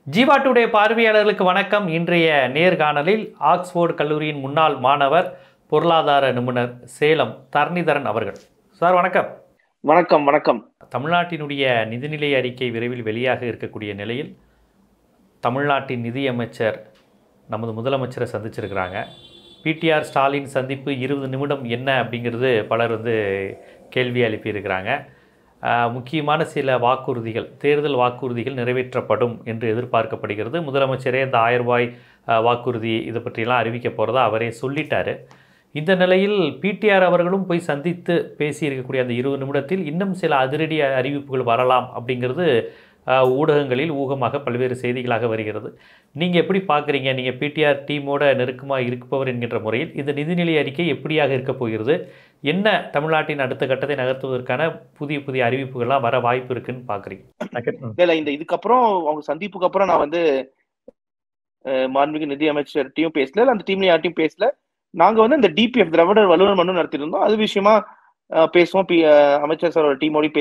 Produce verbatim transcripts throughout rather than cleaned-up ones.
Jeeva today பார்வையாளர்களுக்கு வணக்கம். இன்றைய நேர்காணலில் ஆக்ஸ்போர்டு கல்லூரியின் முன்னாள் மாணவர், பொருளாதார நிபுணர் சேலம் தரணிதரன் அவர்கள். சார் வணக்கம். வணக்கம். வணக்கம். தமிழ்நாட்டினுடைய நிதிநிலை அறிக்கை விரைவில் வெளியாக இருக்கக்கூடிய நிலையில் தமிழ்நாட்டின் நிதியமைச்சர் நமது முதலமைச்சரை சந்திச்சிருக்கிறாங்க. பிடிஆர் ஸ்டாலின் சந்திப்பு இருபது நிமிடம் என்ன அப்படிங்கிறது பலர் வந்து கேள்வி எழுப்பியிருக்கிறாங்க. முக்கியமான சில வாக்குறுதிகள், தேர்தல் வாக்குறுதிகள் நிறைவேற்றப்படும் என்று எதிர்பார்க்கப்படுகிறது. முதலமைச்சரே இந்த ஆயிரம் ரூபாய் வாக்குறுதி இதை பற்றியெல்லாம் அறிவிக்க போகிறதா அவரே சொல்லிட்டார். இந்த நிலையில் பிடிஆர் அவர்களும் போய் சந்தித்து பேசியிருக்கக்கூடிய அந்த இருபது நிமிடத்தில் இன்னும் சில அதிரடி அறிவிப்புகள் வரலாம் அப்படிங்கிறது ஊடகங்களில் ஊகமாக பல்வேறு செய்திகளாக வருகிறது. நீங்கள் எப்படி பார்க்குறீங்க? நீங்கள் பிடிஆர் டீமோட நெருக்கமாக இருப்பவர் என்கின்ற முறையில் இந்த நிதிநிலை அறிக்கை எப்படியாக இருக்க போகிறது? என்ன தமிழ்நாட்டின் அடுத்த கட்டத்தை நகர்த்துவதற்கான புதிய புதிய அறிவிப்புகள்லாம் வர வாய்ப்பு இருக்குன்னு பார்க்குறீங்க? இல்லை, இந்த இதுக்கப்புறம் அவங்க சந்திப்புக்கு அப்புறம் நான் வந்து மாண்புமிகு நிதி அமைச்சர்கிட்டையும் பேசல, அந்த டீம்ல யார்ட்டையும் பேசல. நாங்கள் வந்து இந்த டிபிஎஃப் திராவிடர் வல்லுநர் மனு நடத்திருந்தோம். அது விஷயமா பேசுவோம். அமைச்சர் சாரோட டீமோடய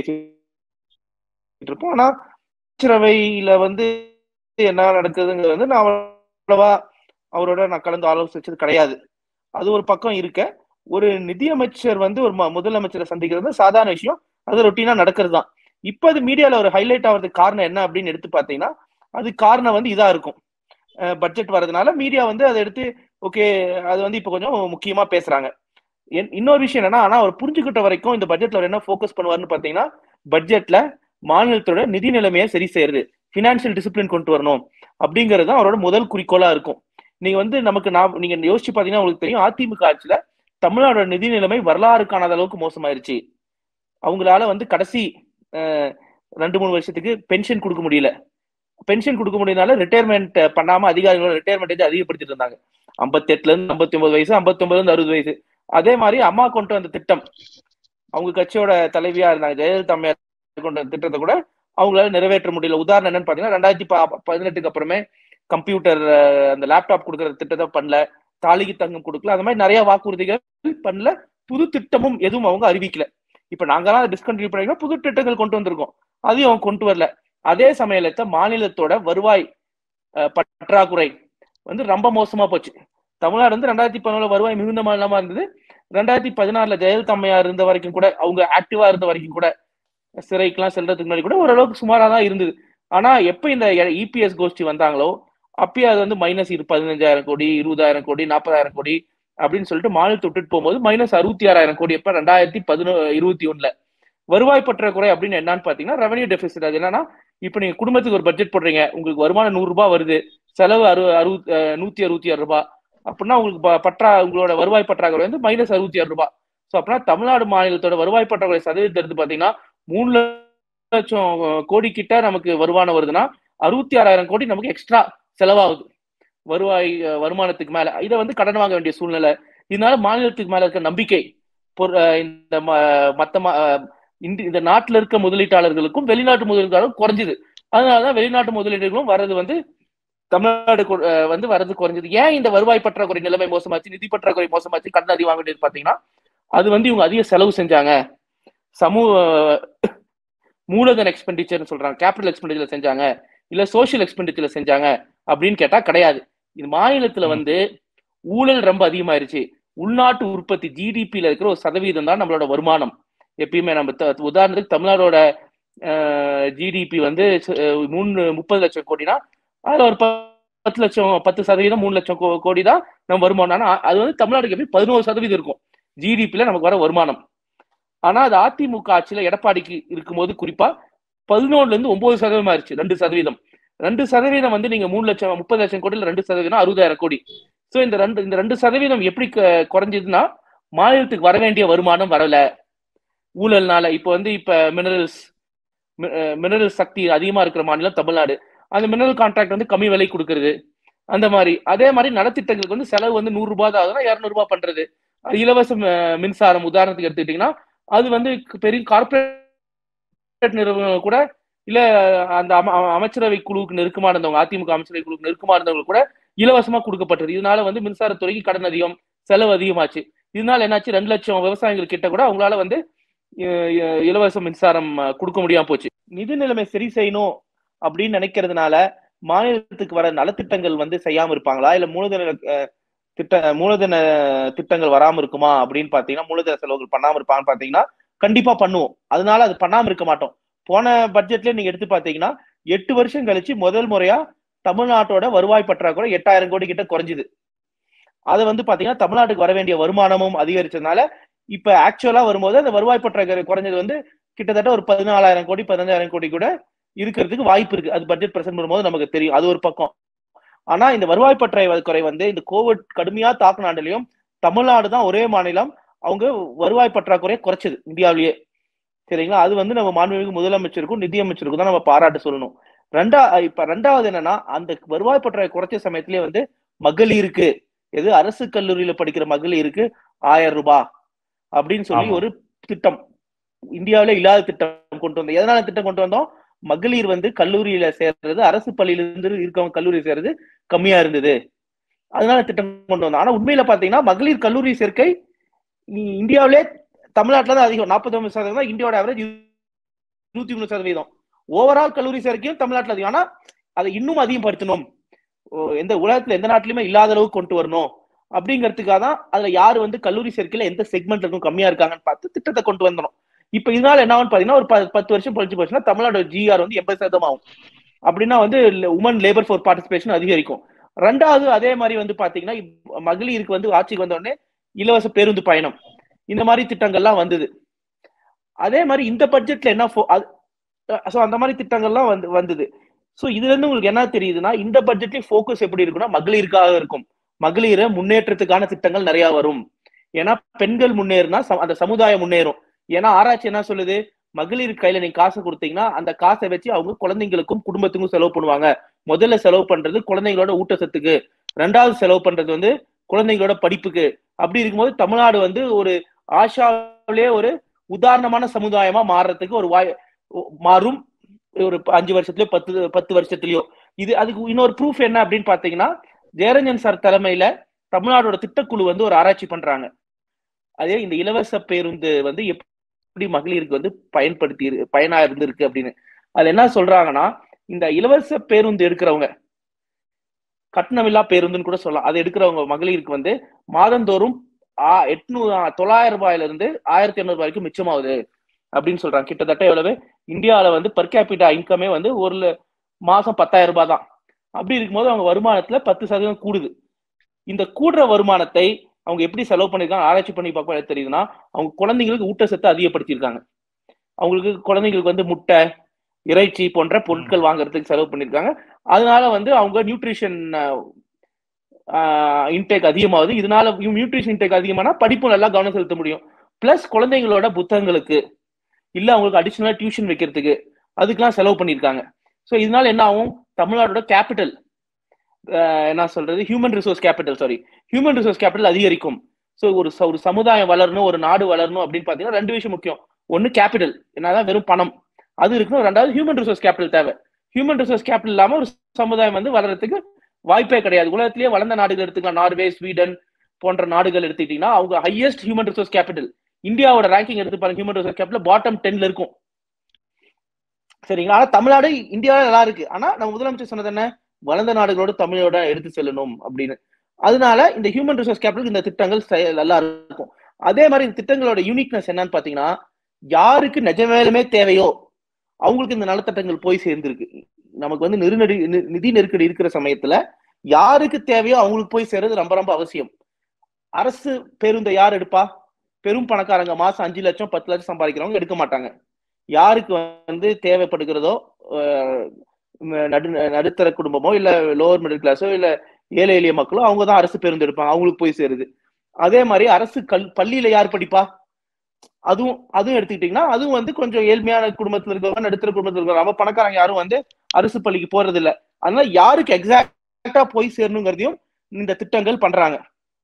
பேசிட்டு இருப்போம். ஆனால் அமைச்சரவையில வந்து என்ன நடக்குதுங்கிறது வந்து நான் அவ்வளவா அவரோட நான் கலந்து ஆலோசிச்சது கிடையாது. அது ஒரு பக்கம் இருக்க, ஒரு நிதியமைச்சர் வந்து ஒரு முதலமைச்சரை சந்திக்கிறது சாதாரண விஷயம், அது ரொட்டீனா நடக்கிறது தான். இப்ப அது மீடியால ஒரு ஹைலைட் ஆகிறதுக்கு காரணம் என்ன அப்படின்னு எடுத்து பார்த்தீங்கன்னா, அது காரணம் வந்து இதா இருக்கும். பட்ஜெட் வர்றதுனால மீடியா வந்து அதை எடுத்து ஓகே, அது வந்து இப்ப கொஞ்சம் முக்கியமா பேசுறாங்க. இன்னொரு விஷயம் என்னன்னா, ஆனா அவர் புரிஞ்சுக்கிட்ட வரைக்கும் இந்த பட்ஜெட்ல அவர் என்ன போக்கஸ் பண்ணுவாருன்னு பாத்தீங்கன்னா, பட்ஜெட்ல மாநிலத்தோட நிதி நிலைமையை சரி செய்யறது, பினான்சியல் டிசிப்ளின் கொண்டு வரணும் அப்படிங்கிறது தான் அவரோட முதல் குறிக்கோளா இருக்கும். நீங்க வந்து நமக்கு நான் நீங்க யோசிச்சு பாத்தீங்கன்னா உங்களுக்கு தெரியும், அதிமுக ஆட்சியில தமிழ்நாடோட நிதி நிலைமை வரலாறு காணாத அளவுக்கு மோசமாயிருச்சு. அவங்களால வந்து கடைசி ரெண்டு மூணு வருஷத்துக்கு பென்ஷன் கொடுக்க முடியல. பென்ஷன் கொடுக்க முடியனால ரிட்டையர்மெண்ட் பண்ணாம அதிகாரிகளோட ரிட்டையர்மெண்ட் அதிகப்படுத்திட்டு இருந்தாங்க. ஐம்பத்தி எட்டுல இருந்து ஐம்பத்தி ஒன்பது வயசு, ஐம்பத்தி ஒன்பதுல இருந்து அறுபது வயசு. அதே மாதிரி அம்மா கொண்டு வந்த திட்டம், அவங்க கட்சியோட தலைவியா இருந்தாங்க ஜெயலலிதா அம்மையார் கொண்ட திட்டத்தை கூட அவங்களால நிறைவேற்ற முடியல. உதாரணம் என்னன்னு பாத்தீங்கன்னா, ரெண்டாயிரத்தி பதினெட்டுக்கு அப்புறமே கம்ப்யூட்டர் அந்த லேப்டாப் கொடுக்கற திட்டத்தை பண்ணல, தாலிக்கு தங்கம் கொடுக்கல, அந்த மாதிரி நிறைய வாக்குறுதிகள் பண்ணல. புது திட்டமும் எதுவும் அவங்க அறிவிக்கல. இப்ப நாங்கெல்லாம் டிஸ்கண்டினியூ பண்ணிக்கலாம், புது திட்டங்கள் கொண்டு வந்திருக்கோம், அதையும் அவங்க கொண்டு வரல. அதே சமயத்தை மாநிலத்தோட வருவாய் பற்றாக்குறை வந்து ரொம்ப மோசமா போச்சு. தமிழ்நாடு வந்து ரெண்டாயிரத்தி பதினொன்றுல வருவாய் மிகுந்த மாநிலமா இருந்தது. ரெண்டாயிரத்தி பதினாறுல ஜெயலலிதா அம்மையார் இருந்த வரைக்கும் கூட, அவங்க ஆக்டிவா இருந்த வரைக்கும் கூட, சிறைக்கெல்லாம் செல்றதுக்கு முன்னாடி கூட ஓரளவுக்கு சுமாரா தான் இருந்தது. ஆனா எப்ப இந்த இபிஎஸ் கோஷ்டி வந்தாங்களோ அப்பயே அது வந்து மைனஸ் பதினஞ்சாயிரம் கோடி, இருபதாயிரம் கோடி, நாற்பதாயிரம் கோடி அப்படின்னு சொல்லிட்டு மாநிலத்தை விட்டுட்டு போகும்போது மைனஸ் அறுபத்தி ஆறாயிரம் கோடி எப்ப ரெண்டாயிரத்தி பதினொ இருபத்தி ஒண்ணுல வருவாய் பற்றாக்குறை அப்படின்னு என்னன்னு பாத்தீங்கன்னா ரெவன்யூ டெபிசிட். அது என்னன்னா, இப்ப நீங்க குடும்பத்துக்கு ஒரு பட்ஜெட் போடுறீங்க, உங்களுக்கு வருமானம் நூறு ரூபாய் வருது, செலவு அறு அறுபத்தி நூத்தி அறுபத்தி ஆறு ரூபாய் அப்படின்னா உங்களுக்கு பற்றா உங்களோட வருவாய் பற்றாக்குறை வந்து மைனஸ் அறுபத்தி ஆறு ரூபாய். ஸோ அப்படின்னா தமிழ்நாடு மாநிலத்தோட வருவாய் பற்றாக்குறை சதவீதத்தை எடுத்து பாத்தீங்கன்னா மூணு லட்சம் கோடி கிட்ட நமக்கு வருமானம் வருதுன்னா அறுபத்தி ஆறாயிரம் கோடி நமக்கு எக்ஸ்ட்ரா செலவாகுது வருவாய் வருமானத்துக்கு மேல. இதை வந்து கடன் வாங்க வேண்டிய சூழ்நிலை. இதனால மாநிலத்துக்கு மேல இருக்க நம்பிக்கை இந்த மத்த இந்த நாட்டுல இருக்க முதலீட்டாளர்களுக்கும் வெளிநாட்டு முதலீட்டாளர்களும் குறைஞ்சுது. அதனாலதான் வெளிநாட்டு முதலீடுகளும் வர்றது வந்து தமிழ்நாடு வந்து வர்றது குறைஞ்சது. ஏன் இந்த வருவாய் பற்றாக்குறை நிலைமை மோசமாச்சு, நிதி பற்றாக்குறை மோசமாச்சு, கடன் அதிகம் வாங்க வேண்டியது பாத்தீங்கன்னா, அது வந்து இவங்க அதிக செலவு செஞ்சாங்க, சமூக மூலதன எக்ஸ்பெண்டிச்சர் சொல்றாங்க, கேபிட்டல் எக்ஸ்பெண்டிச்சர் செஞ்சாங்க, இல்ல சோசியல் எக்ஸ்பெண்டிச்சர் செஞ்சாங்க அப்படின்னு கேட்டா கிடையாது. இது மாநிலத்துல வந்து ஊழல் ரொம்ப அதிகமாயிருச்சு. உள்நாட்டு உற்பத்தி ஜிடிபியில இருக்கிற ஒரு சதவீதம் தான் நம்மளோட வருமானம். எப்பயுமே நம்ம உதாரணத்துக்கு தமிழ்நாடோட ஜிடிபி வந்து மூணு முப்பது லட்சம் கோடினா அதுல ஒரு பத்து லட்சம் பத்து சதவீதம் மூணு லட்சம் கோடி தான் நம்ம வருமானம். அது வந்து தமிழ்நாடுக்கு எப்படி பதினோரு சதவீதம் இருக்கும் ஜிடிபியில நமக்கு வர வருமானம். ஆனா அது அதிமுக ஆட்சியில எடப்பாடிக்கு இருக்கும்போது குறிப்பா பதினொன்னுல இருந்து ஒன்பது சதவீதம் ஆயிடுச்சு, ரெண்டு சதவீதம். ரெண்டு சதவீதம் வந்து நீங்க மூணு லட்சம் முப்பது லட்சம் கோடியில ரெண்டு சதவீதம் அறுபதாயிரம் கோடி. சோ இந்த ரெண்டு இந்த ரெண்டு சதவீதம் எப்படி குறைஞ்சதுன்னா, மாநிலத்துக்கு வர வேண்டிய வருமானம் வரல ஊழல்னால. இப்ப வந்து இப்ப மினரல்ஸ் மினரல் சக்தி அதிகமா இருக்கிற மாநிலம் தமிழ்நாடு. அந்த மினரல் கான்ட்ராக்ட் வந்து கம்மி விலை கொடுக்கறது, அந்த மாதிரி. அதே மாதிரி நலத்திட்டங்களுக்கு வந்து செலவு வந்து நூறு ரூபாய் தான் ஆகுதுன்னா இருநூறு ரூபாய் பண்றது. இலவச மின்சாரம் உதாரணத்துக்கு எடுத்துக்கிட்டீங்கன்னா, அது வந்து பெரிய கார்பரேட் நிறுவனங்கள் கூட இல்ல அந்த அமைச்சரவை குழுவுக்கு நெருக்கமா இருந்தவங்க, அதிமுக அமைச்சரவை குழுவுக்கு நெருக்கமா இருந்தவங்க கூட இலவசமா கொடுக்கப்பட்டது. இதனால வந்து மின்சாரத்துறைக்கு கடன் அதிகம், செலவு அதிகமாச்சு. இதனால என்னாச்சு, ரெண்டு லட்சம் விவசாயிகள் கிட்ட கூட அவங்களால வந்து இலவச மின்சாரம் கொடுக்க முடியாம போச்சு. நிதி நிலைமை சரி செய்யணும் அப்படின்னு நினைக்கிறதுனால மாநிலத்துக்கு வர நலத்திட்டங்கள் வந்து செய்யாம இருப்பாங்களா, இல்ல மூலதன திட்ட மூலதன திட்டங்கள் வராம இருக்குமா அப்படின்னு பாத்தீங்கன்னா, மூலதன செலவுகள் பண்ணாம இருப்பாங்கன்னு பாத்தீங்கன்னா கண்டிப்பா பண்ணுவோம். அதனால அது பண்ணாம இருக்க மாட்டோம். போன பட்ஜெட்ல நீங்க எடுத்து பாத்தீங்கன்னா எட்டு வருஷம் கழிச்சு முதல் முறையா தமிழ்நாட்டோட வருவாய் பற்றாக்குறை எட்டாயிரம் கோடி கிட்ட குறைஞ்சுது. அதை வந்து பாத்தீங்கன்னா தமிழ்நாட்டுக்கு வர வேண்டிய வருமானமும் அதிகரிச்சதுனால இப்ப ஆக்சுவலா வரும்போது அந்த வருவாய் பற்றாக்குறை குறைஞ்சது வந்து கிட்டத்தட்ட ஒரு பதினாலாயிரம் கோடி பதினஞ்சாயிரம் கோடி கூட இருக்கிறதுக்கு வாய்ப்பு இருக்கு. அது பட்ஜெட் பிரசன்ட் பண்ணும்போது நமக்கு தெரியும். அது ஒரு பக்கம். ஆனா இந்த வருவாய் பற்றாக்குறை வந்து இந்த கோவிட் கடுமையா தாக்குனாண்டிலையும் தமிழ்நாடு தான் ஒரே மாநிலம் அவங்க வருவாய் பற்றாக்குறையை குறைச்சது இந்தியாவிலேயே. சரிங்களா? அது வந்து நம்ம மாண்புமிகு முதலமைச்சருக்கும் நிதியமைச்சருக்கும் தான் நம்ம பாராட்டு சொல்லணும். ரெண்டா இப்ப ரெண்டாவது என்னன்னா, அந்த வருவாய் பற்றாக்குறை குறைச்ச சமயத்திலேயே வந்து மகளிருக்கு, எது அரசு கல்லூரியில படிக்கிற மகளிருக்கு ஆயிரம் ரூபாய் அப்படின்னு சொல்லி ஒரு திட்டம் இந்தியாவில இல்லாத திட்டம் கொண்டு வந்தோம். எதனால திட்டம் கொண்டு வந்தோம்? மகளிர் வந்து கல்லூரியில சேர்றது, அரசு பள்ளியில இருந்து இருக்கவங்க கல்லூரி சேர்றது கம்மியா இருந்தது. அதனால திட்டம் கொண்டு வந்தோம். ஆனா உண்மையில பாத்தீங்கன்னா மகளிர் கல்லூரி சேர்க்கை இந்தியாவிலே தமிழ்நாட்டுல தான் அதிகம். நாற்பத்தி ஒன்பது சதவீதம் தான் இந்தியாவோட ஆவரேஜ். இருபத்தி மூணு சதவீதம் ஓவரால் கல்லூரி சேர்க்கையும் தமிழ்நாட்டுல அதிகம். ஆனா அதை இன்னும் அதிகப்படுத்தணும், எந்த உலகத்துல எந்த நாட்டிலுமே இல்லாத அளவுக்கு கொண்டு வரணும் அப்படிங்கிறதுக்காக தான் அதுல யாரு வந்து கல்லூரி சேர்க்கையில எந்த செக்மெண்ட் இருக்கும் கம்மியா இருக்காங்கன்னு பார்த்து திட்டத்தை கொண்டு வந்தோம். இப்ப இதனால என்ன பாத்தீங்கன்னா ஒரு பத்து வருஷம் கழிச்சு போச்சுன்னா தமிழ்நாடு ஜிஆர் வந்து எண்பது சதவீதம் ஆகும். அப்படின்னா வந்து உமன் லேபர் ஃபோர்ஸ் பார்ட்டிசிபேஷன் அதிகரிக்கும். ரெண்டாவது அதே மாதிரி வந்து பாத்தீங்கன்னா மகளிருக்கு வந்து ஆட்சிக்கு வந்த உடனே இலவச பேருந்து பயணம் இந்த மாதிரி திட்டங்கள்லாம் வந்தது. அதே மாதிரி இந்த பட்ஜெட்ல என்ன அந்த மாதிரி திட்டங்கள்லாம் வந்து வந்தது. சோ இதுல இருந்து உங்களுக்கு என்ன தெரியுதுன்னா இந்த பட்ஜெட்லயும் போக்கஸ் எப்படி இருக்குன்னா மகளிருக்காக இருக்கும். மகளிரை முன்னேற்றத்துக்கான திட்டங்கள் நிறைய வரும். ஏன்னா பெண்கள் முன்னேறினா அந்த சமுதாயம் முன்னேறும். ஏன்னா ஆராய்ச்சி என்ன சொல்லுது, மகளிர் கையில நீங்க காசு கொடுத்தீங்கன்னா அந்த காசை வச்சு அவங்க குழந்தைங்களுக்கும் குடும்பத்துக்கும் செலவு பண்ணுவாங்க. முதல்ல செலவு பண்றது குழந்தைங்களோட ஊட்டச்சத்துக்கு, ரெண்டாவது செலவு பண்றது வந்து குழந்தைங்களோட படிப்புக்கு. அப்படி இருக்கும்போது தமிழ்நாடு வந்து ஒரு ஆஷாவிலே ஒரு உதாரணமான சமுதாயமா மாறுறதுக்கு ஒரு வாய் மாறும் ஒரு அஞ்சு வருஷத்துலயோ பத்து பத்து வருஷத்துலயோ. இது அதுக்கு இன்னொரு ப்ரூஃப் என்ன அப்படின்னு பாத்தீங்கன்னா, ஜெயரஞ்சன் சார் தலைமையில தமிழ்நாடோட திட்டக்குழு வந்து ஒரு ஆராய்ச்சி பண்றாங்க. அதே இந்த இலவச பேருந்து வந்து எப்படி மகளிருக்கு வந்து பயன்படுத்தி பயனா இருந்திருக்கு அப்படின்னு. அதுல என்ன சொல்றாங்கன்னா, இந்த இலவச பேருந்து எடுக்கிறவங்க, கட்டணமில்லா பேருந்துன்னு கூட சொல்லலாம், அதை எடுக்கிறவங்க மகளிருக்கு வந்து மாதந்தோறும் எட்நூறு தொள்ளாயிரம் ரூபாயில இருந்து ஆயிரத்தி எண்ணூறு ரூபாய்க்கு மிச்சமாகுது அப்படின்னு சொல்றாங்க. கிட்டத்தட்ட எவ்வளவு இந்தியாவில வந்து பர் கேபிட்டா இன்கமே வந்து ஒரு மாசம் பத்தாயிரம் ரூபாய் தான். அப்படி இருக்கும்போது அவங்க வருமானத்துல பத்து சதவீதம் கூடுது. இந்த கூடுற வருமானத்தை அவங்க எப்படி செலவு பண்ணிருக்காங்க ஆராய்ச்சி பண்ணி பார்க்க தெரியுதுன்னா, அவங்க குழந்தைங்களுக்கு ஊட்டச்சத்தை அதிகப்படுத்தியிருக்காங்க. அவங்களுக்கு குழந்தைங்களுக்கு வந்து முட்டை, இறைச்சி போன்ற பொருட்கள் வாங்குறதுக்கு செலவு பண்ணிருக்காங்க. அதனால வந்து அவங்க நியூட்ரிஷன் இன்டேக் அதிகமாகுது. இதனால நியூட்ரிஷன் இன்டேக் அதிகமானா படிப்பு நல்லா கவனம் செலுத்த முடியும். பிளஸ் குழந்தைங்களோட புத்தகங்களுக்கு இல்ல அவங்களுக்கு அடிஷனலா டியூஷன் வைக்கிறதுக்கு அதுக்கெல்லாம் செலவு பண்ணிருக்காங்க. ஸோ இதனால என்ன ஆகும், தமிழ்நாடோட கேபிட்டல் என்ன சொல்றது human resource capital sorry human resource capital அதிகரிக்கும். ஸோ ஒரு ஒரு சமுதாயம் வளரணும், ஒரு நாடு வளரணும் அப்படின்னு பாத்தீங்கன்னா ரெண்டு விஷயம் முக்கியம். ஒன்னு கேபிட்டல், என்னதான் வெறும் பணம் அது இருக்கணும். ரெண்டாவது ஹியூமன் ரிசோர்ஸ் கேபிட்டல் தேவை. ஹியூமன் ரிசோர்ஸ் கேபிட்டல் இல்லாம ஒரு சமுதாயம் வந்து வளர்றதுக்கு வாய்ப்பே கிடையாது. உலகத்திலேயே வளர்ந்த நாடுகள் எடுத்துக்கலாம், நார்வே, ஸ்வீடன் போன்ற நாடுகள் எடுத்துக்கிட்டீங்கன்னா அவங்க ஹையஸ்ட் ஹியூமன் ரிசோர்ஸ் கேபிட்டல். இந்தியாவோட ரேங்கிங் எடுத்து பாருங்க, ஹியூமன் ரிசோர்ஸ் கேபிட்டல் பாட்டம் டென்ல இருக்கும். சரிங்களா? ஆனா தமிழ்நாடு இந்தியாவில நல்லா இருக்கு. ஆனா நம்ம முதலமைச்சர் சொன்னது என்ன, வளர்ந்த நாடுகளோட தமிழோட எடுத்து செல்லணும் அப்படின்னு. அதனால இந்த ஹியூமன் ரிசோர்ஸ் கேபிட்டல் இந்த திட்டங்கள் நல்லா இருக்கும். அதே மாதிரி இந்த திட்டங்களோட யூனிக்னஸ் என்னன்னு பாத்தீங்கன்னா, யாருக்கு நிஜமேலுமே தேவையோ அவங்களுக்கு இந்த நலத்திட்டங்கள் போய் சேர்ந்திருக்கு. நமக்கு வந்து நெருநடி நிதி நெருக்கடி இருக்கிற சமயத்துல யாருக்கு தேவையோ அவங்களுக்கு போய் சேர்றது ரொம்ப ரொம்ப அவசியம். அரசு பேருந்தை யார் எடுப்பா? பெரும் பணக்காரங்க மாசம் அஞ்சு லட்சம் பத்து லட்சம் சம்பாதிக்கிறவங்க எடுக்க மாட்டாங்க. யாருக்கு வந்து தேவைப்படுகிறதோ நடு நடுத்தர குடும்பமோ இல்ல லோவர் மிடில் கிளாஸோ இல்ல ஏழை எளிய மக்களோ அவங்க தான் அரசு பேருந்து எடுப்பாங்க, அவங்களுக்கு போய் சேருது. அதே மாதிரி அரசு கல் பள்ளியில யார் படிப்பா? அதுவும் அதுவும் எடுத்துக்கிட்டீங்கன்னா அதுவும் வந்து கொஞ்சம் ஏழ்மையான குடும்பத்துல இருக்கவங்க, நடுத்தர குடும்பத்துல இருக்கவங்க, நம்ம பணக்காரங்க யாரும் வந்து அரசு பள்ளிக்கு போறது இல்லை. அதனால யாருக்கு எக்ஸாக்டா போய் சேரணுங்கிறதையும் இந்த திட்டங்கள் பண்றாங்க.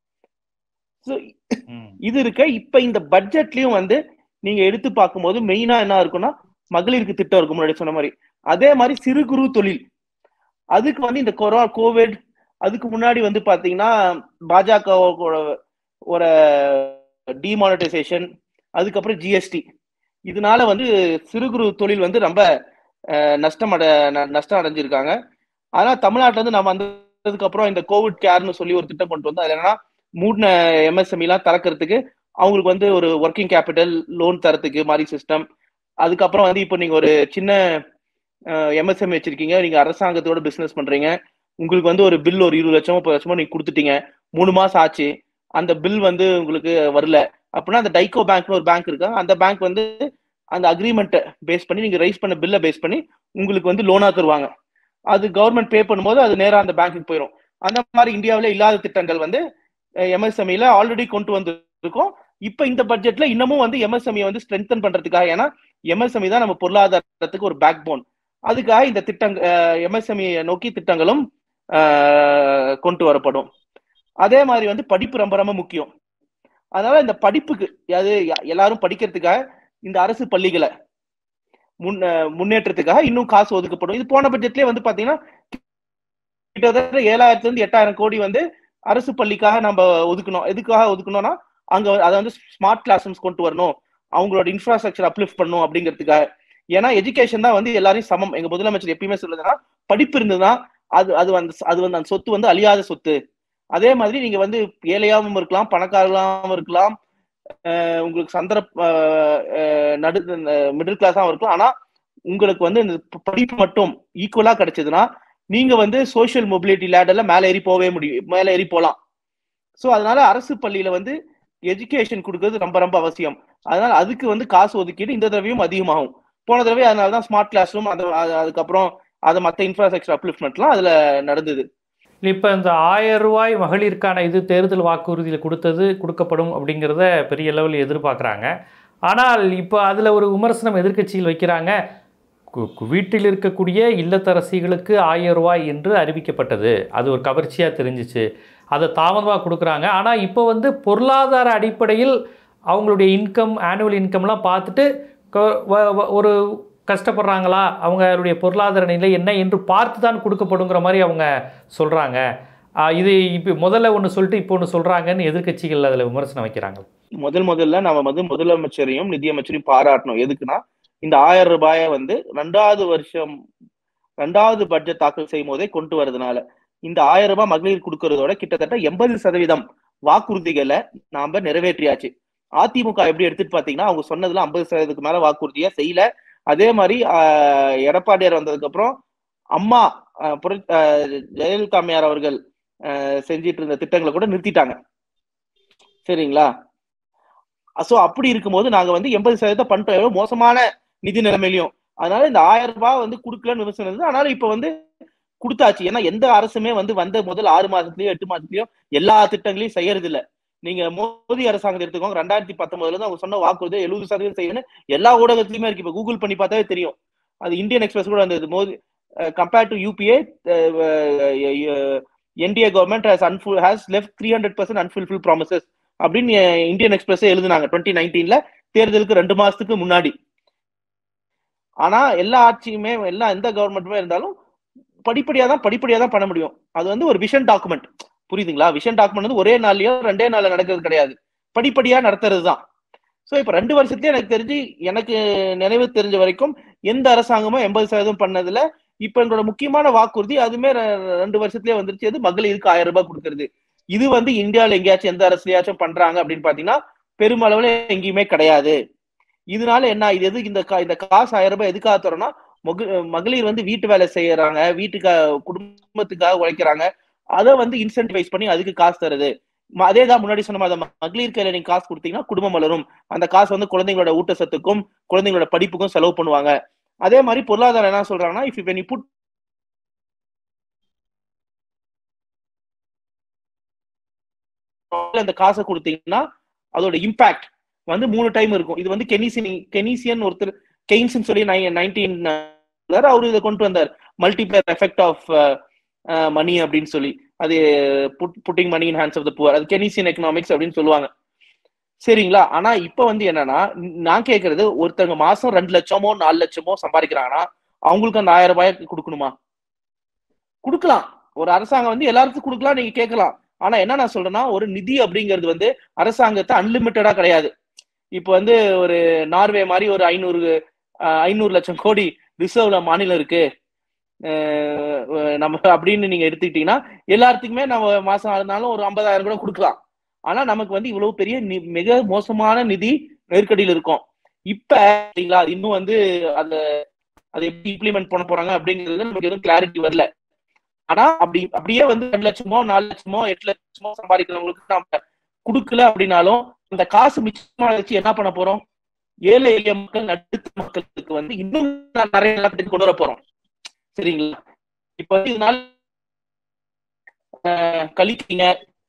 இது இருக்க இப்ப இந்த பட்ஜெட்லயும் வந்து நீங்க எடுத்து பார்க்கும்போது மெயினா என்ன இருக்குன்னா மகளிருக்கு திட்டம் இருக்கும் முன்னாடி சொன்ன மாதிரி. அதே மாதிரி சிறு குறு தொழில் அதுக்கு வந்து இந்த கொரோனா கோவிட் அதுக்கு முன்னாடி வந்து பாத்தீங்கன்னா பாஜக ஒரு டிமானிட்டைசேஷன், அதுக்கப்புறம் ஜிஎஸ்டி, இதனால வந்து சிறு குறு தொழில் வந்து ரொம்ப நஷ்டம் அட நஷ்டம் அடைஞ்சிருக்காங்க. ஆனா தமிழ்நாட்டுல இருந்து நம்ம வந்ததுக்கு அப்புறம் இந்த கோவிட் கேர்னு சொல்லி ஒரு திட்டம் கொண்டு வந்து, அது என்னன்னா மூணு எம்எஸ்எம்இ எல்லாம் திறக்கிறதுக்கு அவங்களுக்கு வந்து ஒரு ஒர்க்கிங் கேபிட்டல் லோன் தரத்துக்கு மாதிரி சிஸ்டம். அதுக்கப்புறம் வந்து இப்போ நீங்க ஒரு சின்ன எம்எஸ்எம்இ வச்சிருக்கீங்க, நீங்க அரசாங்கத்தோட பிசினஸ் பண்றீங்க, உங்களுக்கு வந்து ஒரு பில் ஒரு இருபது லட்சமோ முப்பது லட்சமோ நீங்க கொடுத்துட்டீங்க, மூணு மாசம் ஆச்சு, அந்த பில் வந்து உங்களுக்கு வரல அப்படின்னா அந்த டைகோ பேங்க்னு ஒரு பேங்க் இருக்கு, அந்த பேங்க் வந்து அந்த அக்ரிமெண்ட் பேஸ் பண்ணி நீங்க ரைஸ் பண்ண பில்லை பேஸ் பண்ணி உங்களுக்கு வந்து லோனா தருவாங்க. அது கவர்மெண்ட் பே பண்ணும்போது அது நேரா அந்த பேங்க்குக்கு போயிடும். அந்த மாதிரி இந்தியாவில் இல்லாத திட்டங்கள் வந்து எம்எஸ்எம்இல ஆல்ரெடி கொண்டு வந்து இருக்கோம். இப்ப இந்த பட்ஜெட்ல இன்னமும் வந்து எம்எஸ்எம்இ வந்து ஸ்ட்ரென்தன் பண்றதுக்காக, ஏன்னா எம்எஸ்எம்இ தான் நம்ம பொருளாதாரத்துக்கு ஒரு பேக் போன், அதுக்காக இந்த திட்டங்கள் எம்எஸ்எம்இ நோக்கி திட்டங்களும் கொண்டு வரப்படும். அதே மாதிரி வந்து படிப்பு ரொம்ப ரொம்ப முக்கியம். அதனால இந்த படிப்புக்கு அது எல்லாரும் படிக்கிறதுக்காக இந்த அரசு பள்ளிகளை முன் முன்னேற்றத்துக்காக இன்னும் காசு ஒதுக்கப்படும். இது போன பட்ஜெட்லயே வந்து பாத்தீங்கன்னா கிட்டத்தட்ட ஏழாயிரத்துல இருந்து எட்டாயிரம் கோடி வந்து அரசு பள்ளிக்காக நம்ம ஒதுக்கணும். எதுக்காக ஒதுக்கணும்னா அங்க அதை வந்து ஸ்மார்ட் கிளாஸ் ரூம்ஸ் கொண்டு வரணும், அவங்களோட இன்ஃப்ராஸ்ட்ரக்சர் அப்லிஃப்ட் பண்ணணும் அப்படிங்கிறதுக்காக. ஏன்னா எஜுகேஷன் தான் வந்து எல்லாரையும் சமம். எங்க முதலமைச்சர் எப்பயுமே சொல்லுதுன்னா படிப்பு இருந்ததுன்னா அது அது வந்து அது வந்து அந்த சொத்து வந்து அழியாத சொத்து. அதே மாதிரி நீங்க வந்து ஏழையாவும் இருக்கலாம், பணக்காரர்களாகவும் இருக்கலாம், உங்களுக்கு சந்திர நடு மிடில் கிளாஸாகவும் இருக்கலாம். ஆனா உங்களுக்கு வந்து இந்த படிப்பு மட்டும் ஈக்குவலா கிடைச்சதுன்னா நீங்க வந்து சோசியல் மொபிலிட்டி லேடர்ல மேல ஏறி போவே முடியும், மேல ஏறி போலாம். ஸோ அதனால அரசு பள்ளியில வந்து எஜுகேஷன் கொடுக்கறது ரொம்ப ரொம்ப அவசியம். அதனால அதுக்கு வந்து காசு ஒதுக்கீடு இந்த தடவையும் அதிகமாகும். போன தடவை அதனாலதான் ஸ்மார்ட் கிளாஸ் ரூம், அது அதுக்கப்புறம் அது மற்ற இன்ஃப்ராஸ்ட்ரக்சர் அப்லிஃப்ட்மெண்ட்லாம் அதுல நடந்தது. இப்போ இந்த ஆயிரம் ரூபாய் மகளிருக்கான இது தேர்தல் வாக்குறுதியில் கொடுத்தது கொடுக்கப்படும் அப்படிங்கிறத பெரிய லெவலில் எதிர்பார்க்குறாங்க. ஆனால் இப்போ அதில் ஒரு விமர்சனம் எதிர்க்கட்சிகள் வைக்கிறாங்க, வீட்டில் இருக்கக்கூடிய இல்லத்தரசிகளுக்கு ஆயிரம் ரூபாய் என்று அறிவிக்கப்பட்டது, அது ஒரு கவர்ச்சியாக தெரிஞ்சிச்சு, அதை தாமதமாக கொடுக்குறாங்க. ஆனால் இப்போ வந்து பொருளாதார அடிப்படையில் அவங்களுடைய இன்கம் ஆனுவல் இன்கம்லாம் பார்த்துட்டு ஒரு கஷ்டப்படுறாங்களா, அவங்களுடைய பொருளாதார நிலை என்ன என்று பார்த்து தான் கொடுக்கப்படுங்கிற மாதிரி அவங்க சொல்கிறாங்க. இது இப்போ முதல்ல ஒன்று சொல்லிட்டு இப்போ ஒன்று சொல்கிறாங்கன்னு எதிர்க்கட்சிகள் அதில் விமர்சனம் வைக்கிறாங்க. முதல் முதல்ல நம்ம வந்து முதலமைச்சரையும் நிதியமைச்சரையும் பாராட்டணும். எதுக்குன்னா இந்த ஆயிரம் ரூபாயை வந்து ரெண்டாவது வருஷம் ரெண்டாவது பட்ஜெட் தாக்கல் செய்யும் போதே கொண்டு வரதுனால இந்த ஆயிரம் ரூபாய் மகளிர் கொடுக்கறதோட கிட்டத்தட்ட எண்பது சதவீதம் வாக்குறுதிகளை நாம நிறைவேற்றியாச்சு. அதிமுக எப்படி எடுத்துட்டு பாத்தீங்கன்னா அவங்க சொன்னதுல ஐம்பது சதவீதத்துக்கு மேல வாக்குறுதியா செய்யல. அதே மாதிரி ஆஹ் எடப்பாடியார் வந்ததுக்கு அப்புறம் அம்மா ஜெயலலிதா அம்மையார் அவர்கள் செஞ்சிட்டு இருந்த திட்டங்களை கூட நிறுத்திட்டாங்க. சரிங்களா? சோ அப்படி இருக்கும்போது நாங்க வந்து எண்பது சதவீதம் பண்ணிட்டோம் மோசமான நிதி நிலைமையிலையும். அதனால இந்த ஆயிரம் ரூபாய் வந்து கொடுக்கலன்னு விமர்சனம் இருந்தது. அதனால இப்ப வந்து கொடுத்தாச்சு. ஏன்னா எந்த அரசுமே வந்து வந்த முதல் ஆறு மாசத்துலயோ எட்டு மாசத்துலயோ எல்லா திட்டங்களையும் செய்யறது இல்லை. நீங்க மோடி அரசாங்கத்தை எடுத்துக்கோங்க, ரெண்டாயிரத்தி பத்தொன்பதுல இருந்து அவங்க சொன்ன வாக்குறுதி எழுபது சதவீதம் செய்யணும் எல்லா ஊடகத்திலுமே இருக்கு. இப்ப கூகுள் பண்ணி பார்த்தாவே தெரியும். அது இந்தியன் எக்ஸ்பிரஸ் கூட வந்தது. Modi compared to UPA NDA government has unful has left three hundred percent unfulfil promises அப்படின்னு இந்தியன் எக்ஸ்பிரஸ் எழுதினாங்க டுவெண்ட்டி நைன்டீன்ல தேர்தலுக்கு ரெண்டு மாசத்துக்கு முன்னாடி. ஆனா எல்லா ஆட்சியுமே எல்லா எந்த கவர்மெண்ட்டுமே இருந்தாலும் படிப்படியா தான் படிப்படியா தான் பண்ண முடியும். அது வந்து ஒரு விஷன் டாக்குமெண்ட், புரியுதுங்களா? விஷன் டாக்குமெண்ட் வந்து ஒரே நாள்லயோ ரெண்டே நாள்ல நடக்கிறது கிடையாது, படிப்படியா நடத்துறது தான். சோ இப்ப ரெண்டு வருஷத்துலயே எனக்கு தெரிஞ்சு எனக்கு நினைவு தெரிஞ்ச வரைக்கும் எந்த அரசாங்கமும் எண்பது சதவீதம் பண்ணதுல இப்ப எங்களோட முக்கியமான வாக்குறுதி அதுமே ரெண்டு வருஷத்துலயே வந்துருச்சு. அது மகளிருக்கு ஆயிரம் ரூபாய் கொடுக்கறது. இது வந்து இந்தியாவில எங்கேயாச்சும் எந்த அரசுலயாச்சும் பண்றாங்க அப்படின்னு பாத்தீங்கன்னா பெருமளவுல எங்கேயுமே கிடையாது. இதனால என்ன, இது எது இந்த இந்த காசு ஆயிரம் ரூபாய் எதுக்காக தரோம்னா மகளிர் வந்து வீட்டு வேலை செய்யறாங்க, வீட்டுக்காக குடும்பத்துக்காக உழைக்கிறாங்க, அதை வந்து இன்சென்டிவைஸ் பண்ணி அதுக்கு காசு தருது. அதேதான் முன்னாடி சொன்ன மாதிரி மகளிர் கையில நீங்க காசு கொடுத்தீங்கன்னா குடும்பம் வளரும், அந்த காசு வந்து குழந்தைங்களோட ஊட்டச்சத்துக்கும் குழந்தைங்களோட படிப்புக்கும் செலவு பண்ணுவாங்க. அதே மாதிரி பொருளாதாரம் என்ன சொல்றாங்கன்னா இஃப் when you put அந்த காசை கொடுத்தீங்கன்னா அதோட இம்பாக்ட் வந்து மூணு டைம் இருக்கும். இது வந்து கெனிசியன் கெனிசியன் ஒருத்தர் கெய்ன்ஸ் சொல்லி நைன்டீன் அவரு இதை கொண்டு வந்தார், மல்டிப்ளையர் எஃபெக்ட் ஆஃப் மணி அப்படின்னு சொல்லி. அது putting money in hands of the poor, அது கெனிசியன் எக்கனாமிக்ஸ் அப்படின்னு சொல்லுவாங்க. சரிங்களா? ஆனா இப்ப வந்து என்னன்னா நான் கேட்கறது, ஒருத்தவங்க மாசம் ரெண்டு லட்சமோ நாலு லட்சமோ சம்பாதிக்கிறாங்கன்னா அவங்களுக்கு அந்த ஆயிரம் ரூபாய் கொடுக்கணுமா? கொடுக்கலாம். ஒரு அரசாங்கம் வந்து எல்லாருக்கும் கொடுக்கலாம், நீங்க கேட்கலாம். ஆனா என்ன நான் சொல்றேன்னா ஒரு நிதி அப்படிங்கிறது வந்து அரசாங்கத்தை அன்லிமிட்டடா கிடையாது. இப்ப வந்து ஒரு நார்வே மாதிரி ஒரு ஐநூறு ஐநூறு லட்சம் கோடி ரிசர்வ்ல மாநிலம் இருக்கு, நம்ம அப்படின்னு நீங்க எடுத்துக்கிட்டீங்கன்னா எல்லாத்துக்குமே நம்ம மாசம் ஆனாலும் ஒரு ஐம்பதாயிரம் கூட கொடுக்கலாம். ஆனா நமக்கு வந்து இவ்வளவு பெரிய மிக மோசமான நிதி நெருக்கடியில் இருக்கும். இப்ப இன்னும் வந்து அத அதை எப்படி இம்ப்ளிமெண்ட் பண்ண போறாங்க அப்படிங்கிறது நமக்கு எதுவும் கிளாரிட்டி வரல. ஆனா அப்படி அப்படியே வந்து ரெண்டு லட்சமோ நாலு லட்சமோ எட்டு லட்சமோ சம்பாதிக்கிறவங்களுக்கு நம்ம கொடுக்கல அப்படின்னாலும் அந்த காசு மிச்சமா வச்சு என்ன பண்ண போறோம்? ஏழை எளிய மக்கள் நடுத்தர மக்களுக்கு வந்து இன்னும் நிறைய நலத்திட்டத்தை கொண்டு வர போறோம். சரிங்களா? இப்ப வந்து இதனால கழிக்கிறீங்க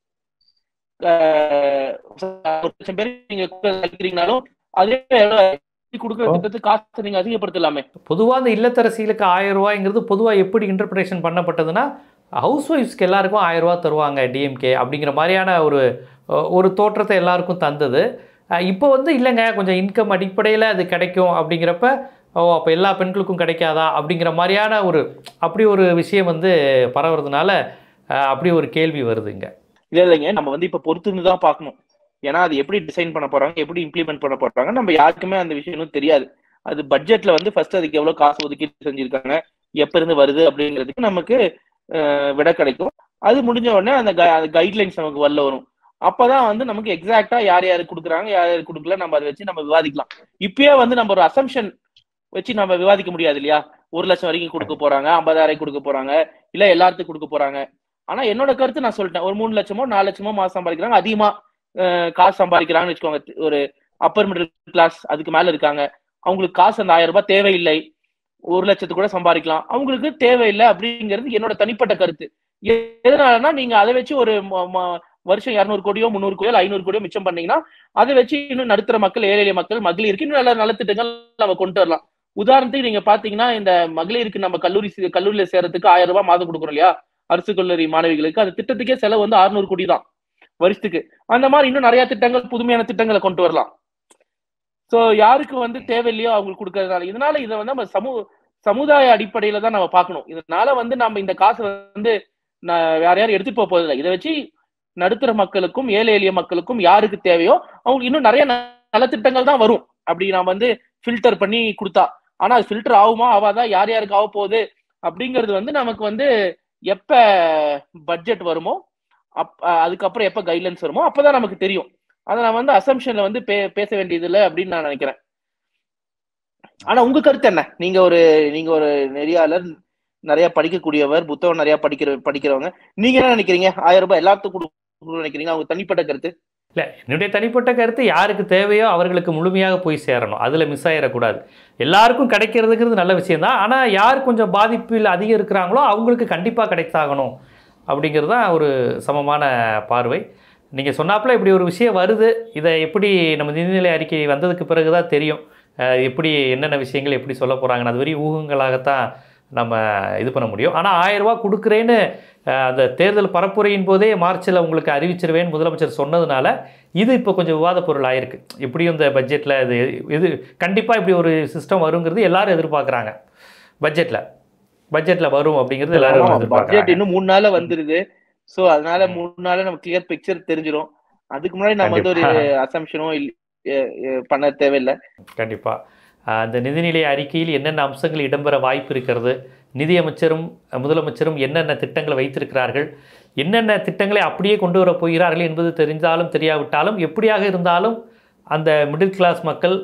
ஒரு லட்சம் பேர் நீங்க கழிக்கிறீங்கனாலும் அதே கொடுக்குற திட்டத்துக்கு காசு நீங்க அதிகப்படுத்தலாமே. பொதுவாக அந்த இல்லத்தரசிகளுக்கு ஆயிரம் ரூபாய்ங்கிறது பொதுவாக எப்படி இன்டர்பிரேஷன் பண்ணப்பட்டதுன்னா, ஹவுஸ் ஒய்ஃப்ஸ்க்கு எல்லாருக்கும் ஆயிரம் ரூபா தருவாங்க டிஎம்கே அப்படிங்கிற மாதிரியான ஒரு ஒரு தோற்றத்தை எல்லாருக்கும் தந்தது. இப்போ வந்து இல்லைங்க கொஞ்சம் இன்கம் அடிப்படையில் அது கிடைக்கும் அப்படிங்கிறப்ப ஓ அப்போ எல்லா பெண்களுக்கும் கிடைக்காதா அப்படிங்கிற மாதிரியான ஒரு அப்படி ஒரு விஷயம் வந்து பரவுறதுனால அப்படி ஒரு கேள்வி வருதுங்க. இல்லை இல்லைங்க, நம்ம வந்து இப்போ பொறுத்துன்னு தான் பார்க்கணும். ஏன்னா அது எப்படி டிசைன் பண்ண போறாங்க, எப்படி இம்ப்ளிமெண்ட் பண்ண போறாங்க நம்ம யாருக்குமே அந்த விஷயம் தெரியாது. அது பட்ஜெட்ல வந்து ஃபர்ஸ்ட் அதுக்கு எவ்வளவு காசு ஒதுக்கீடு செஞ்சிருக்காங்க, எப்ப இருந்து வருது அப்படிங்கிறதுக்கு நமக்கு விட கிடைக்கும். அது முடிஞ்ச உடனே அந்த கைட்லைன்ஸ் நமக்கு வரல வரும். அப்பதான் வந்து நமக்கு எக்ஸாக்டா யார் யாரு கொடுக்குறாங்க யார் யாரு கொடுக்கல நம்ம அதை வச்சு நம்ம விவாதிக்கலாம். இப்பயே வந்து நம்ம ஒரு அசம்ஷன் வச்சு நம்ம விவாதிக்க முடியாது இல்லையா? ஒரு லட்சம் வரைக்கும் கொடுக்க போறாங்க, ஐம்பதாயிரம் கொடுக்க போறாங்க, இல்ல எல்லாத்துக்கும் கொடுக்க போறாங்க. ஆனா என்னோட கருத்து நான் சொல்லிட்டேன், ஒரு மூணு லட்சமோ நாலு லட்சமோ மாசம் சம்பாதிக்கிறாங்க, அதிகமா காசு சம்பாதிக்கிறாங்கன்னு வச்சுக்கோங்க, ஒரு அப்பர் மிடில் கிளாஸ் அதுக்கு மேல இருக்காங்க, அவங்களுக்கு காசு அந்த ஆயிரம் ரூபாய் தேவையில்லை, ஒரு லட்சத்துக்கு கூட சம்பாதிக்கலாம், அவங்களுக்கு தேவையில்லை அப்படிங்கிறது என்னோட தனிப்பட்ட கருத்து. எதனாலன்னா நீங்க அதை வச்சு ஒரு வருஷம் இருநூறு கோடியோ முந்நூறு கோடியோ ஐநூறு கோடியோ மிச்சம் பண்ணீங்கன்னா அதை வச்சு இன்னும் நடுத்தர மக்கள் ஏழை எளிய மக்கள் மகளிருக்கு இன்னும் நல்ல நலத்திட்டங்கள் நம்ம கொண்டு வரலாம். உதாரணத்துக்கு நீங்க பாத்தீங்கன்னா இந்த மகளிருக்கு நம்ம கல்லூரி கல்லூரியில சேர்றதுக்கு ஆயிரம் ரூபாய் மாதம் கொடுக்குறோம் இல்லையா அரசு கல்லூரி மாணவிகளுக்கு, அந்த திட்டத்துக்கே செலவு வந்து அறுநூறு கோடி தான் வருஷத்துக்கு. அந்த மாதிரி இன்னும் நிறைய திட்டங்கள் புதுமையான திட்டங்களை கொண்டு வரலாம். சோ யாருக்கு வந்து தேவையில்லையோ அவங்களுக்கு கொடுக்கறதுனால இதனால இதை வந்து நம்ம சமூக சமுதாய அடிப்படையில தான் நம்ம பார்க்கணும். இதனால வந்து நம்ம இந்த காசு வந்து வேற யாரும் எடுத்துட்டு போக போதில்லை. இதை வச்சு நடுத்தர மக்களுக்கும் ஏழை எளிய மக்களுக்கும் யாருக்கு தேவையோ அவங்களுக்கு இன்னும் நிறைய நலத்திட்டங்கள் தான் வரும். அப்படி நான் வந்து ஃபில்டர் பண்ணி கொடுத்தா, ஆனா அது ஃபில்டர் ஆகுமா ஆவாதா, யார் யாருக்கு ஆக போகுது அப்படிங்கிறது வந்து நமக்கு வந்து எப்ப பட்ஜெட் வருமோ அப் அதுக்கப்புறம் எப்ப கைட்லைன்ஸ் வருமோ அப்பதான் நமக்கு தெரியும். அதை நான் வந்து அசம்ஷன்ல வந்து பே பேச வேண்டியது இல்லை அப்படின்னு நான் நினைக்கிறேன். ஆனா உங்க கருத்து என்ன? நீங்க ஒரு நீங்க ஒரு நெறியாளர், நிறைய படிக்கக்கூடியவர், புத்தகம் நிறைய படிக்கிற படிக்கிறவங்க, நீங்க என்ன நினைக்கிறீங்க? ஆயிரம் ரூபாய் எல்லாத்துக்கும் கொடுக்கணும்னு நினைக்கிறீங்க? அவங்க தனிப்பட்ட கருத்து இல்லை, என்னுடைய தனிப்பட்ட கருத்து யாருக்கு தேவையோ அவர்களுக்கு முழுமையாக போய் சேரணும், அதில் மிஸ் ஆகிடக்கூடாது. எல்லாருக்கும் கிடைக்கிறதுங்கிறது நல்ல விஷயந்தான். ஆனால் யார் கொஞ்சம் பாதிப்பில் அதிகம் இருக்கிறாங்களோ அவங்களுக்கு கண்டிப்பாக கிடைத்தாகணும் அப்படிங்கிறது தான் ஒரு சமமான பார்வை. நீங்கள் சொன்னாப்புல இப்படி ஒரு விஷயம் வருது, இதை எப்படி நம்ம நிதிநிலை அறிக்கை வந்ததுக்கு பிறகு தான் தெரியும் எப்படி என்னென்ன விஷயங்கள் எப்படி சொல்ல போகிறாங்கன்னு. அது வரையும் ஊகங்களாகத்தான் நம்ம இது பண்ண முடியும். ஆனால் ஆயிரம் ரூபா கொடுக்குறேன்னு அந்த தேர்தல் பரப்புரையின் போதே மார்ச்சில் உங்களுக்கு அறிவிச்சிருவேன் முதலமைச்சர் சொன்னதுனால இது இப்போ கொஞ்சம் விவாத பொருள் ஆயிருக்கு. இப்படியும் இந்த பட்ஜெட்டில் இது இது கண்டிப்பாக இப்படி ஒரு சிஸ்டம் வருங்கிறது எல்லாரும் எதிர்பார்க்குறாங்க. பட்ஜெட்டில் பட்ஜெட்டில் வரும் அப்படிங்கிறது எல்லாரும் எதிர்பார்க்குறாங்க. இன்னும் மூணு நாள் வந்துருது. ஸோ அதனால மூணு நாள் நம்ம கிளியர் பிக்சர் தெரிஞ்சிடும். அதுக்கு முன்னாடி நம்ம வந்து ஒரு அசம்ஷனோ பண்ண தேவையில்லை. கண்டிப்பாக அந்த நிதிநிலை அறிக்கையில் என்னென்ன அம்சங்கள் இடம்பெற வாய்ப்பு இருக்கிறது, நிதியமைச்சரும் முதலமைச்சரும் என்னென்ன திட்டங்களை வைத்திருக்கிறார்கள், என்னென்ன திட்டங்களை அப்படியே கொண்டு வர போகிறார்கள் என்பது தெரிந்தாலும் தெரியாவிட்டாலும் எப்படியாக இருந்தாலும் அந்த மிடில் கிளாஸ் மக்கள்,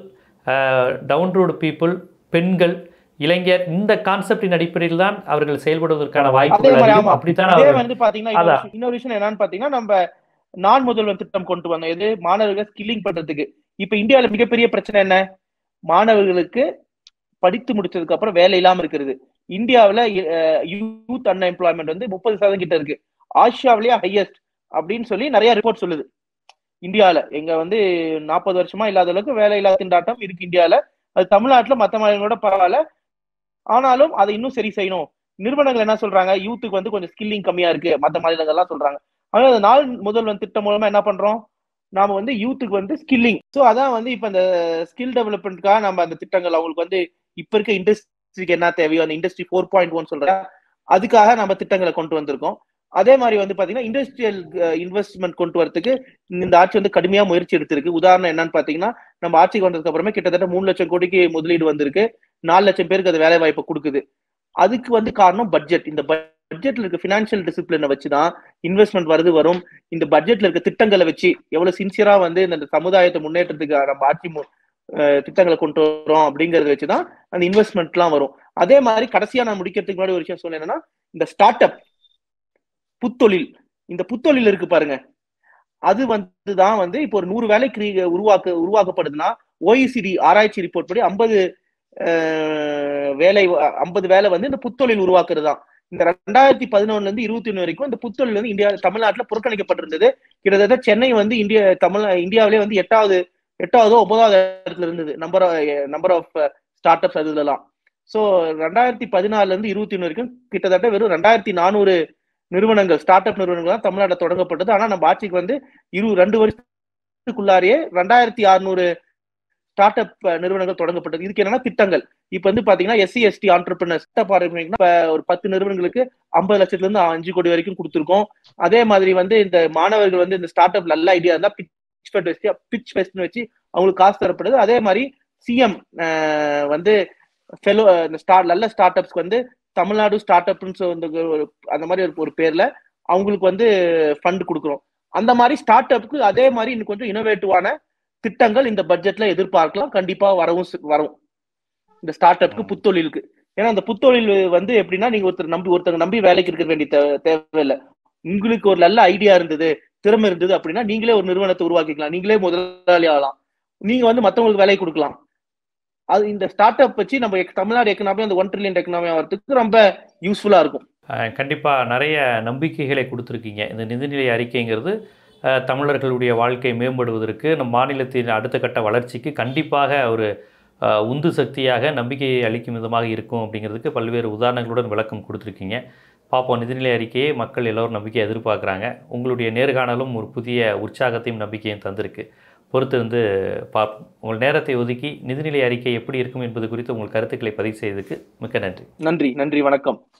டவுன் ரோடு பீப்புள், பெண்கள், இளைஞர் இந்த கான்செப்டின் அடிப்படையில் தான் அவர்கள் செயல்படுவதற்கான வாய்ப்புகள். அப்படித்தான் வந்து பாத்தீங்கன்னா இன்னொரு விஷயம் என்னன்னு பாத்தீங்கன்னா நம்ம நான் முதல்வன் திட்டம் கொண்டு வந்தோம், எது மாணவர்கள் ஸ்கில்லிங் பண்றதுக்கு. இப்ப இந்தியாவில மிகப்பெரிய பிரச்சனை என்ன? மாணவர்களுக்கு படித்து முடிச்சதுக்கு அப்புறம் வேலை இல்லாம இருக்கிறது. இந்தியாவில யூத் அன்எம்ப்ளாய்மெண்ட் வந்து முப்பது சதவீதம் கிட்ட இருக்கு, ஆசியாவிலேயே ஹையஸ்ட் அப்படின்னு சொல்லி நிறைய ரிப்போர்ட் சொல்லுது. இந்தியாவில எங்க வந்து நாற்பது வருஷமா இல்லாத அளவுக்கு வேலை இல்லாத திண்டாட்டம் இருக்கு இந்தியாவில. அது தமிழ்நாட்டுல மற்ற மாநிலங்களோட பரவாயில்ல, ஆனாலும் அதை இன்னும் சரி செய்யணும். நிறுவனங்கள் என்ன சொல்றாங்க? யூத்துக்கு வந்து கொஞ்சம் ஸ்கில்லிங் கம்மியா இருக்கு மற்ற மாநிலங்கள்லாம் சொல்றாங்க. ஆனா அந்த நாள் முதல்வன் திட்டம் மூலமா என்ன பண்றோம்? நாம வந்து யூத்துக்கு வந்து ஸ்கில்லிங், ஸோ அதான் வந்து இப்ப இந்த ஸ்கில் டெவலப்மெண்ட்காக நம்ம அந்த திட்டங்கள் அவங்களுக்கு வந்து இப்ப இருக்க இண்டஸ்ட்ரிக்கு என்ன தேவையோ அந்த இண்டஸ்ட்ரி ஃபோர் பாயிண்ட் ஒன் சொல்ற அதுக்காக நம்ம திட்டங்களை கொண்டு வந்திருக்கோம். அதே மாதிரி வந்து பாத்தீங்கன்னா இண்டஸ்ட்ரியல் இன்வெஸ்ட்மெண்ட் கொண்டு வரதுக்கு இந்த ஆட்சி வந்து கடுமையா முயற்சி எடுத்திருக்கு. உதாரணம் என்னன்னு பாத்தீங்கன்னா நம்ம ஆட்சிக்கு வந்ததுக்கு அப்புறமே கிட்டத்தட்ட மூணு லட்சம் கோடிக்கு முதலீடு வந்திருக்கு, நாலு லட்சம் பேருக்கு அது வேலை வாய்ப்பை கொடுக்குது. அதுக்கு வந்து காரணம் பட்ஜெட். இந்த பட்ஜெட்ல இருக்க ஃபினான்ஷியல் டிசிப்ளினை வச்சுதான் இன்வெஸ்ட்மெண்ட் வருது வரும். இந்த பட்ஜெட்ல இருக்க திட்டங்களை வச்சு எவ்வளவு சின்சியரா வந்து இந்த சமுதாயத்தை முன்னேற்றத்துக்கு நம்ம ஆட்சி திட்டங்களை கொண்டு வரோம் அப்படிங்கறத வச்சுதான் அந்த இன்வெஸ்ட்மெண்ட் எல்லாம் வரும். அதே மாதிரி கடைசியா நான் முடிக்கிறதுக்கு முன்னாடி ஒரு விஷயம் சொன்னேன்னா, இந்த ஸ்டார்ட் அப் புத்தொழில், இந்த புத்தொழில் இருக்கு பாருங்க, அது வந்துதான் வந்து இப்போ ஒரு நூறு வேலை உருவாக்க உருவாக்கப்படுதுன்னா ஓஇசிடி ஆராய்ச்சி ரிப்போர்ட் படி ஐம்பது வேலை ஐம்பது வேலை வந்து இந்த புத்தொழில் உருவாக்குறது தான். இந்த ரெண்டாயிரத்தி பதினொன்னுல இருந்து இருபத்தி ஒண்ணு வரைக்கும் இந்த புத்தொழில் வந்து இந்தியா தமிழ்நாட்டுல புறக்கணிக்கப்பட்டிருந்தது. கிட்டத்தட்ட சென்னை வந்து இந்தியா தமிழ் இந்தியாவிலே வந்து எட்டாவது எட்டாவதோ ஒன்பதாவது இடத்துல இருந்தது number number of start ups அதுலாம். ஸோ ரெண்டாயிரத்தி பதினாலுல இருந்து இருபத்தி ஒண்ணு வரைக்கும் கிட்டத்தட்ட வெறும் ரெண்டாயிரத்தி நானூறு நிறுவனங்கள் ஸ்டார்ட் அப் நிறுவனங்கள் தான் தமிழ்நாட்டில் தொடங்கப்பட்டது. ஆனா நம்ம ஆட்சிக்கு வந்து இரு ரெண்டு வருஷத்துக்குள்ளாரியே ரெண்டாயிரத்தி அறுநூறு ஸ்டார்ட் அப் நிறுவனங்கள் தொடங்கப்பட்டது. இதுக்கு என்னன்னா திட்டங்கள். இப்ப வந்து பாத்தீங்கன்னா எஸ்சி எஸ்டி ஆண்டர்பிரினர்ஸ் ஒரு பத்து நிறுவனங்களுக்கு ஐம்பது லட்சத்துல இருந்து அஞ்சு கோடி வரைக்கும் கொடுத்துருக்கோம். அதே மாதிரி வந்து இந்த மாணவர்கள் வந்து இந்த ஸ்டார்ட் அப் நல்ல ஐடியா இருந்தா பிச் ஃபெஸ்ட்னு வச்சு அவங்களுக்கு காசு தரப்படுது. அதே மாதிரி சிஎம் வந்து ஃபெலோ நல்ல ஸ்டார்ட் அப்ஸ்க்கு வந்து தமிழ்நாடு ஸ்டார்ட் அப்னு அந்த மாதிரி ஒரு பேர்ல அவங்களுக்கு வந்து ஃபண்ட் கொடுக்குறோம். அந்த மாதிரி ஸ்டார்ட் அப்க்கு அதே மாதிரி இன்னும் கொஞ்சம் இனோவேட்டிவான திட்டங்கள் இந்த பட்ஜெட்ல எதிர்பார்க்கலாம். கண்டிப்பா வரவும் வரும் இந்த ஸ்டார்ட் அப்க்கு புத்தொழிலுக்கு. ஏன்னா அந்த புத்தொழில் வந்து எப்படின்னா, நீங்க ஒருத்தர் நம்பி ஒருத்தர் நம்பி வேலைக்கு இருக்க வேண்டிய தேவையில்லை. உங்களுக்கு ஒரு நல்ல ஐடியா இருந்தது, திறமை இருந்தது அப்படின்னா நீங்களே ஒரு நிறுவனத்தை உருவாக்கிக்கலாம், நீங்களே முதலாளி ஆகலாம், நீங்க வந்து மற்றவங்களுக்கு வேலை கொடுக்கலாம். அது இந்த ஸ்டார்ட் அப் வச்சு நம்ம தமிழ்நாடு எக்கனாமி அந்த ஒன் ட்ரில்லியன் எக்கனாமி ஆகிறதுக்கு ரொம்ப யூஸ்ஃபுல்லா இருக்கும். கண்டிப்பா நிறைய நம்பிக்கைகளை கொடுத்துருக்கீங்க. இந்த நிதிநிலை அறிக்கைங்கிறது தமிழர்களுடைய வாழ்க்கை மேம்படுவதற்கு, நம் மாநிலத்தின் அடுத்த கட்ட வளர்ச்சிக்கு கண்டிப்பாக ஒரு உந்து சக்தியாக நம்பிக்கையை அளிக்கும் விதமாக இருக்கும் அப்படிங்கிறதுக்கு பல்வேறு உதாரணங்களுடன் விளக்கம் கொடுத்துருக்கீங்க. பார்ப்போம், நிதிநிலை அறிக்கையை மக்கள் எல்லோரும் நம்பிக்கையை எதிர்பார்க்குறாங்க. உங்களுடைய நேர்காணலும் ஒரு புதிய உற்சாகத்தையும் நம்பிக்கையும் தந்திருக்கு. பொறுத்திருந்து பார்ப்போம். உங்கள் நேரத்தை ஒதுக்கி நிதிநிலை அறிக்கை எப்படி இருக்கும் என்பது குறித்து உங்கள் கருத்துக்களை பதிவு செய்ததுக்கு மிக்க நன்றி. நன்றி நன்றி வணக்கம்.